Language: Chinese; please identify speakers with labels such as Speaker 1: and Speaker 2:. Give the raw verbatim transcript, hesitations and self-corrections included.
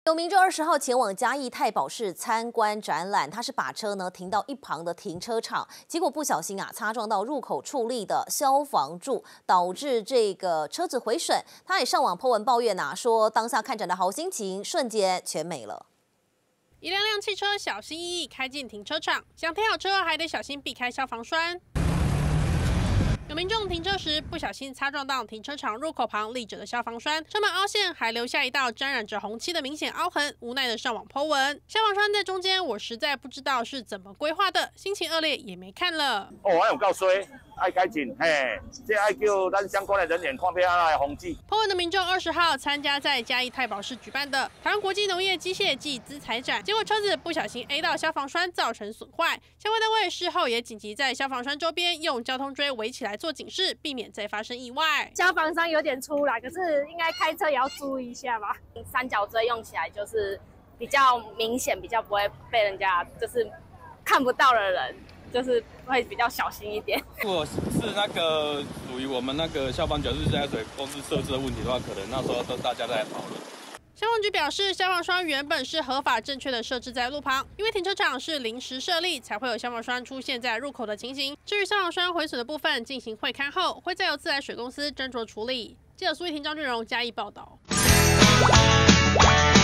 Speaker 1: 有民众二十号前往嘉义太保市参观展览，他是把车呢停到一旁的停车场，结果不小心啊擦撞到入口处立的消防柱，导致这个车子毁损。他也上网 po 文抱怨啊，说当下看展的好心情瞬间全没了。
Speaker 2: 一辆辆汽车小心翼翼开进停车场，想停好车还得小心避开消防栓。有民众停车时不小心擦撞到停车场入口旁立着的消防栓，车门凹陷，还留下一道沾染着红漆的明显凹痕，无奈的上网 po 文。消防栓在中间，我实在不知道是怎么规划的，心情恶劣也没看了。
Speaker 3: 哦，还有够衰。 爱改进，嘿，这爱叫咱相关的人员看片来通知。
Speaker 2: po文的民众二十号参加在嘉义太保市举办的台湾国际农业机械暨资材展，结果车子不小心 A 到消防栓，造成损坏。相关单位事后也紧急在消防栓周边用交通锥围起来做警示，避免再发生意外。
Speaker 4: 消防栓有点出来，可是应该开车也要注意一下吧。
Speaker 5: 三角锥用起来就是比较明显，比较不会被人家就是看不到的人。 就是会比较小心一点。
Speaker 6: 如果是那个属于我们那个消防角质下水公司设置的问题的话，可能那时候都大家在讨论。
Speaker 2: 消防局表示，消防栓原本是合法正确的设置在路旁，因为停车场是临时设立，才会有消防栓出现在入口的情形。至于消防栓毁损的部分，进行会勘后，会再由自来水公司斟酌处理。记者苏玉婷、张俊荣嘉义报道。